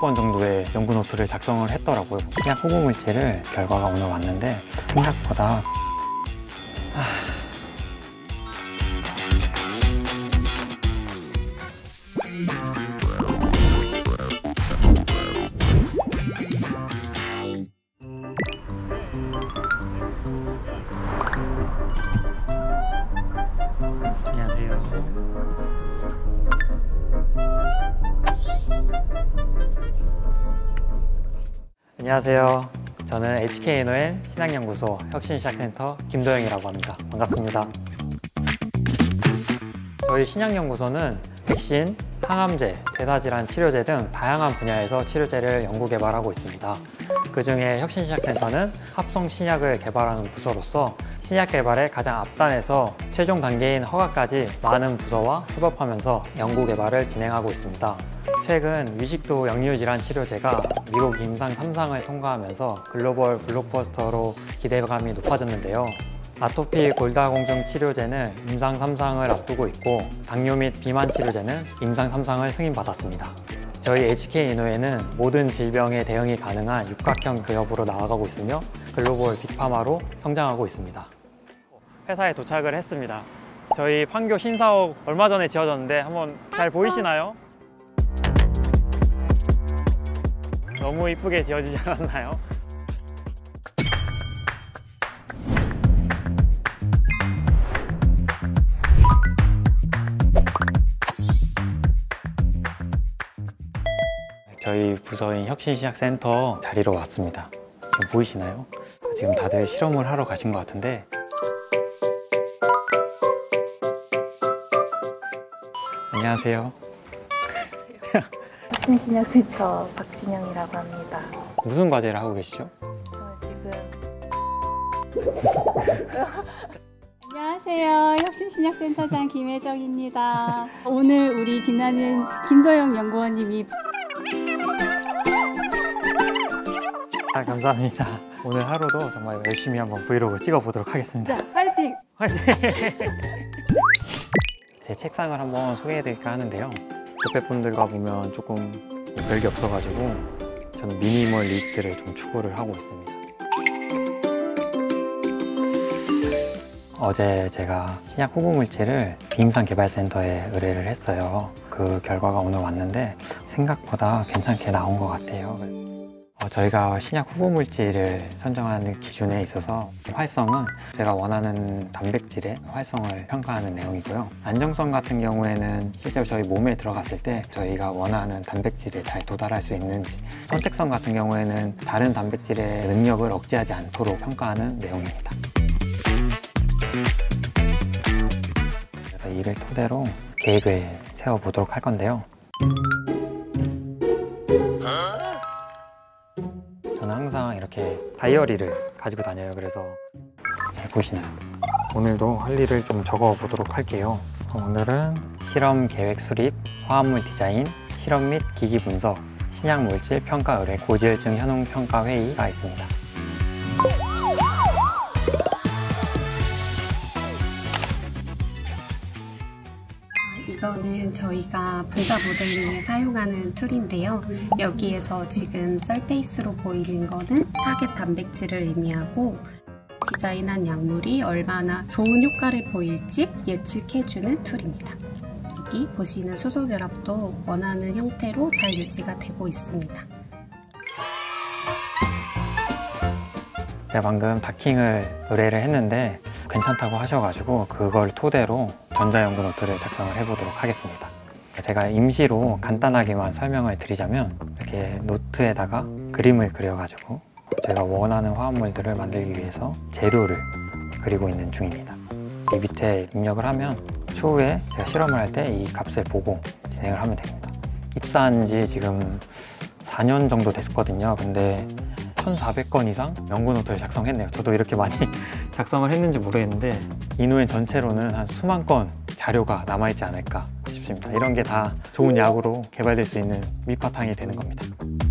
20권 정도의 연구 노트를 작성을 했더라고요. 신약 후보 물질을 결과가 오늘 왔는데 생각보다 안녕하세요. 저는 HKNON 신약연구소 혁신시작센터 김도영이라고 합니다. 반갑습니다. 저희 신약연구소는 백신, 항암제, 대사질환 치료제 등 다양한 분야에서 치료제를 연구 개발하고 있습니다. 그중에 혁신시작센터는 합성 신약을 개발하는 부서로서 신약 개발의 가장 앞단에서 최종 단계인 허가까지 많은 부서와 협업하면서 연구 개발을 진행하고 있습니다. 최근 위식도 역류질환 치료제가 미국 임상 3상을 통과하면서 글로벌 블록버스터로 기대감이 높아졌는데요. 아토피 골다공증 치료제는 임상 3상을 앞두고 있고 당뇨 및 비만 치료제는 임상 3상을 승인받았습니다. 저희 HKNON은 모든 질병에 대응이 가능한 육각형 기업으로 나아가고 있으며 글로벌 빅파마로 성장하고 있습니다. 회사에 도착을 했습니다. 저희 판교 신사옥 얼마 전에 지어졌는데 한번 잘 보이시나요? 너무 이쁘게 지어지지 않았나요? 저희 부서인 혁신시작센터 자리로 왔습니다. 지금 보이시나요? 지금 다들 실험을 하러 가신 것 같은데 안녕하세요. 혁신신약센터 박진영이라고 합니다. 무슨 과제를 하고 계시죠? 지금 안녕하세요. 혁신신약센터장 김혜정입니다. 오늘 우리 빛나는 김도영 연구원님이 감사합니다. 오늘 하루도 정말 열심히 한번 브이로그 찍어보도록 하겠습니다. 자, 파이팅! 화이팅! 제 책상을 한번 소개해드릴까 하는데요. 옆에 분들과 보면 조금 별게 없어가지고 저는 미니멀리스트를 좀 추구를 하고 있습니다. 어제 제가 신약 후보 물질을 비임상 개발센터에 의뢰를 했어요. 그 결과가 오늘 왔는데 생각보다 괜찮게 나온 것 같아요. 저희가 신약 후보 물질을 선정하는 기준에 있어서 활성은 제가 원하는 단백질의 활성을 평가하는 내용이고요. 안정성 같은 경우에는 실제로 저희 몸에 들어갔을 때 저희가 원하는 단백질에 잘 도달할 수 있는지, 선택성 같은 경우에는 다른 단백질의 능력을 억제하지 않도록 평가하는 내용입니다. 그래서 이를 토대로 계획을 세워보도록 할 건데요. 저는 항상 이렇게 다이어리를 가지고 다녀요. 그래서 잘 보시나요? 오늘도 할 일을 좀 적어 보도록 할게요. 오늘은 실험 계획 수립, 화합물 디자인, 실험 및 기기 분석, 신약 물질 평가 의뢰, 고지혈증 현황 평가 회의가 있습니다. 이거는 저희가 분자 모델링에 사용하는 툴인데요. 여기에서 지금 썰페이스로 보이는 거는 타겟 단백질을 의미하고 디자인한 약물이 얼마나 좋은 효과를 보일지 예측해주는 툴입니다. 여기 보시는 수소결합도 원하는 형태로 잘 유지가 되고 있습니다. 제가 방금 다킹을 의뢰를 했는데 괜찮다고 하셔가지고 그걸 토대로 전자연구 노트를 작성을 해보도록 하겠습니다. 제가 임시로 간단하게만 설명을 드리자면 이렇게 노트에다가 그림을 그려가지고 제가 원하는 화합물들을 만들기 위해서 재료를 그리고 있는 중입니다. 이 밑에 입력을 하면 추후에 제가 실험을 할 때 이 값을 보고 진행을 하면 됩니다. 입사한 지 지금 4년 정도 됐거든요. 근데 1,400건 이상 연구 노트를 작성했네요. 저도 이렇게 많이 작성을 했는지 모르겠는데 인후엔 전체로는 한 수만 건 자료가 남아있지 않을까 싶습니다. 이런 게 다 좋은 약으로 개발될 수 있는 밑바탕이 되는 겁니다.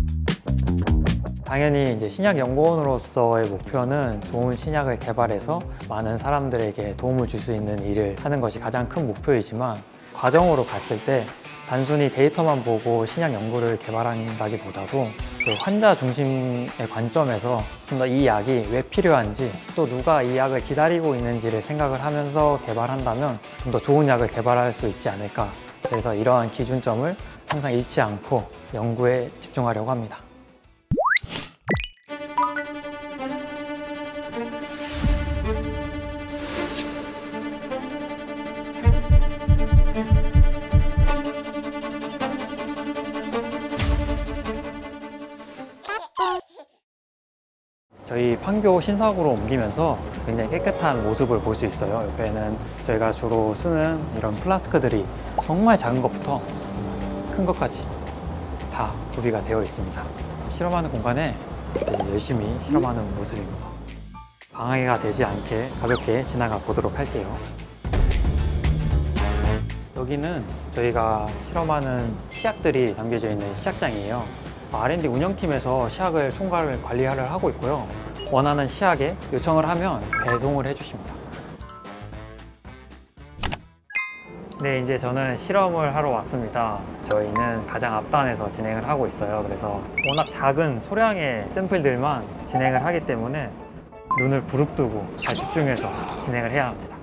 당연히 이제 신약 연구원으로서의 목표는 좋은 신약을 개발해서 많은 사람들에게 도움을 줄 수 있는 일을 하는 것이 가장 큰 목표이지만 과정으로 갔을 때 단순히 데이터만 보고 신약 연구를 개발한다기보다도 그 환자 중심의 관점에서 좀 더 이 약이 왜 필요한지 또 누가 이 약을 기다리고 있는지를 생각을 하면서 개발한다면 좀 더 좋은 약을 개발할 수 있지 않을까. 그래서 이러한 기준점을 항상 잃지 않고 연구에 집중하려고 합니다. 저희 판교 신사구로 옮기면서 굉장히 깨끗한 모습을 볼 수 있어요. 옆에는 저희가 주로 쓰는 이런 플라스크들이 정말 작은 것부터 큰 것까지 다 구비가 되어 있습니다. 실험하는 공간에 열심히 실험하는 모습입니다. 방해가 되지 않게 가볍게 지나가 보도록 할게요. 여기는 저희가 실험하는 시약들이 담겨져 있는 시약장이에요. R&D 운영팀에서 시약을 총괄을 관리를 하고 있고요. 원하는 시약에 요청을 하면 배송을 해주십니다. 네, 이제 저는 실험을 하러 왔습니다. 저희는 가장 앞단에서 진행을 하고 있어요. 그래서 워낙 작은 소량의 샘플들만 진행을 하기 때문에 눈을 부릅뜨고 잘 집중해서 진행을 해야 합니다.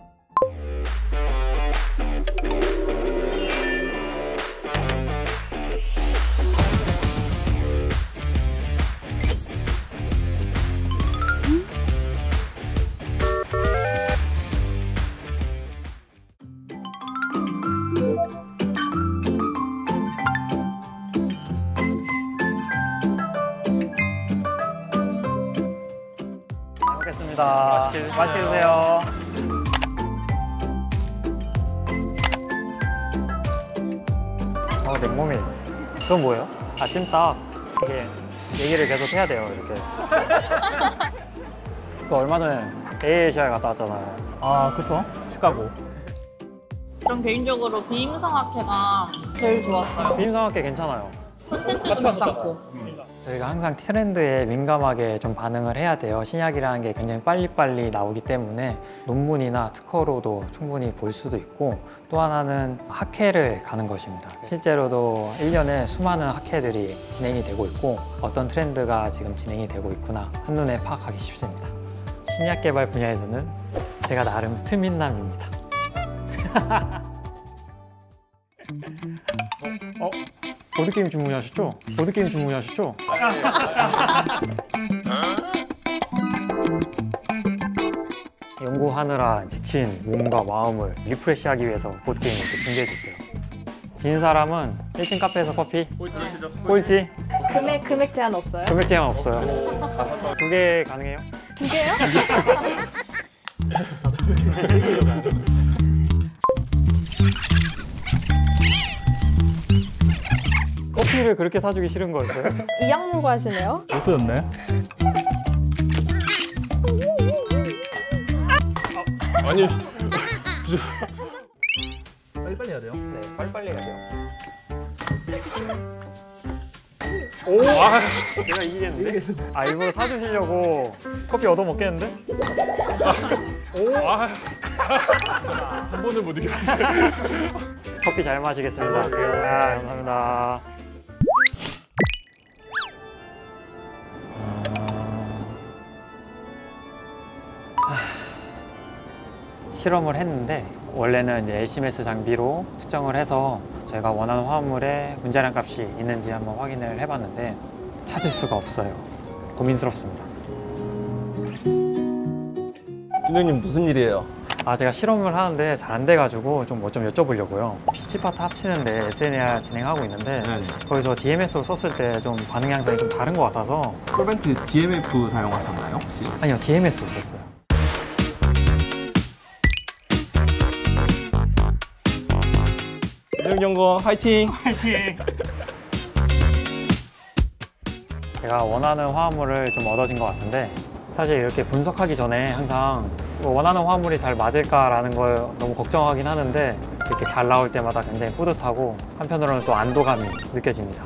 잘 먹겠습니다. 맛있게 드세요. 냉모밀. 그건 뭐예요? 아, 찜닭. 이게 얘기를 계속 해야 돼요, 이렇게. 그 얼마 전에 AACR 갔다 왔잖아요. 아, 그쵸? 시카고. 전 개인적으로 비임성학회가 제일 좋았어요. 비임성학회 괜찮아요. 콘텐츠도 괜찮고. 저희가 항상 트렌드에 민감하게 좀 반응을 해야 돼요. 신약이라는 게 굉장히 빨리빨리 나오기 때문에 논문이나 특허로도 충분히 볼 수도 있고, 또 하나는 학회를 가는 것입니다. 실제로도 1년에 수많은 학회들이 진행이 되고 있고 어떤 트렌드가 지금 진행이 되고 있구나 한눈에 파악하기 쉽습니다. 신약 개발 분야에서는 제가 나름 트민남입니다. 보드게임 주문하셨죠? 보드게임 주문하셨죠? 연구하느라 지친 몸과 마음을 리프레시하기 위해서 보드게임을 또 준비해줬어요. 빈 사람은 1층 카페에서 커피? 꼴찌? 금액 제한 없어요? 금액 제한 없어요. 2개 가능해요? 2개요? 커피를 그렇게 사주기 싫은 거였어요? 이 약물고 하시네요? 못 쓰였네. 아니 빨리빨리 해야 돼요. 네, 빨리빨리 가세요. 오! 아, 내가 이기겠는데? 아, 일부러 사주시려고 커피 얻어먹겠는데? 아. 한 번을 못 이겼는데. 커피 잘 마시겠습니다. 아, 감사합니다. 실험을 했는데 원래는 이제 LCMS 장비로 측정을 해서 저희가 원하는 화합물에 분자량 값이 있는지 한번 확인을 해봤는데 찾을 수가 없어요. 고민스럽습니다. 팀장님 무슨 일이에요? 아, 제가 실험을 하는데 잘 안 돼가지고 좀 뭐 좀 여쭤보려고요. PC파트 합치는데 SNAR 진행하고 있는데 거기서 DMS로 썼을 때 좀 반응 양상이 좀 다른 것 같아서. 솔벤트 DMF 사용하셨나요 혹시? 아니요, DMS로 썼어요. 이정연구원 화이팅! 제가 원하는 화합물을 좀 얻어진 것 같은데 사실 이렇게 분석하기 전에 항상 원하는 화합물이 잘 맞을까라는 걸 너무 걱정하긴 하는데 이렇게 잘 나올 때마다 굉장히 뿌듯하고 한편으로는 또 안도감이 느껴집니다.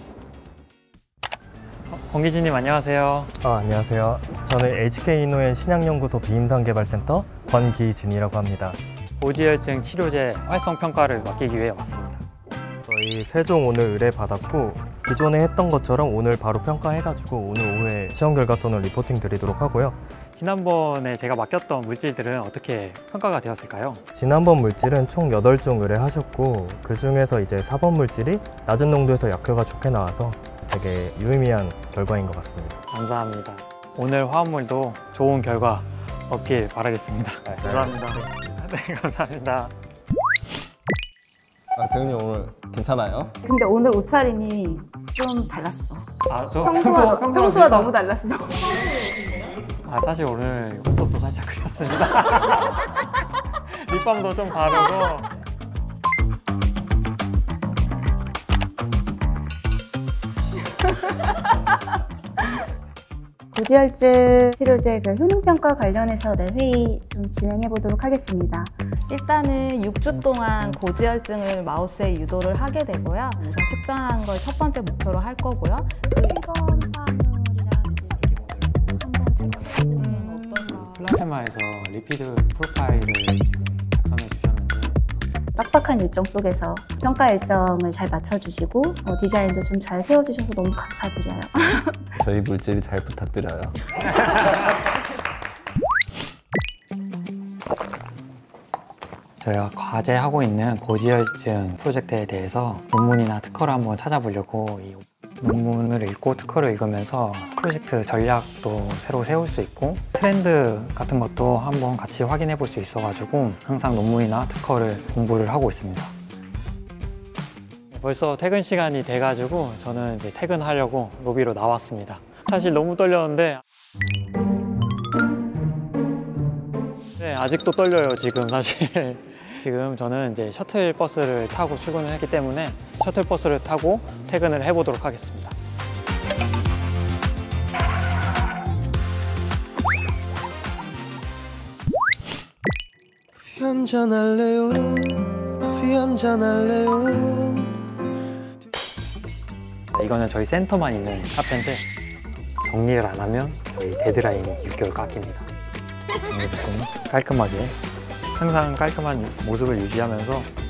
권기진님 안녕하세요. 안녕하세요. 저는 HK이노엔 신약연구소 비임상개발센터 권기진이라고 합니다. 고지혈증 치료제 활성 평가를 맡기기 위해 왔습니다. 저희 세종 오늘 의뢰받았고 기존에 했던 것처럼 오늘 바로 평가해가지고 오늘 오후에 시험 결과서는 리포팅 드리도록 하고요. 지난번에 제가 맡겼던 물질들은 어떻게 평가가 되었을까요? 지난번 물질은 총 8종 의뢰하셨고 그 중에서 이제 4번 물질이 낮은 농도에서 약효가 좋게 나와서 되게 유의미한 결과인 것 같습니다. 감사합니다. 오늘 화합물도 좋은 결과 얻길 바라겠습니다. 감사합니다. 네, 감사합니다. 대표님 오늘 괜찮아요? 근데 오늘 옷차림이 좀 달랐어. 저 평소와 너무 달랐어. 사실 오늘 눈썹도 살짝 그렸습니다. 립밤도 좀 바르고. 고지혈증 치료제 효능평가 관련해서 회의 좀 진행해 보도록 하겠습니다. 일단은 6주 동안 고지혈증을 마우스에 유도를 하게 되고요. 우선 측정한 걸 첫 번째 목표로 할 거고요. 플라테마에서 리피드 프로파일을 지금 작성해 주셨는데 빡빡한 일정 속에서 평가 일정을 잘 맞춰주시고 디자인도 좀 잘 세워주셔서 너무 감사드려요. 저희 물질이 잘 부탁드려요. 저희가 과제하고 있는 고지혈증 프로젝트에 대해서 논문이나 특허를 한번 찾아보려고 이 논문을 읽고 특허를 읽으면서 프로젝트 전략도 새로 세울 수 있고 트렌드 같은 것도 한번 같이 확인해 볼 수 있어가지고 항상 논문이나 특허를 공부를 하고 있습니다. 벌써 퇴근 시간이 돼가지고 저는 이제 퇴근하려고 로비로 나왔습니다. 사실 너무 떨렸는데 아직도 떨려요 지금 사실. 지금 저는 이제 셔틀 버스를 타고 출근을 했기 때문에 셔틀 버스를 타고 퇴근을 해보도록 하겠습니다. 커피 한잔 할래요? 커피 한잔 할래요? 이거는 저희 센터만 있는 카페인데 정리를 안 하면 저희 데드라인이 6개월 깎입니다. 이렇게 좀 깔끔하게 항상 깔끔한 모습을 유지하면서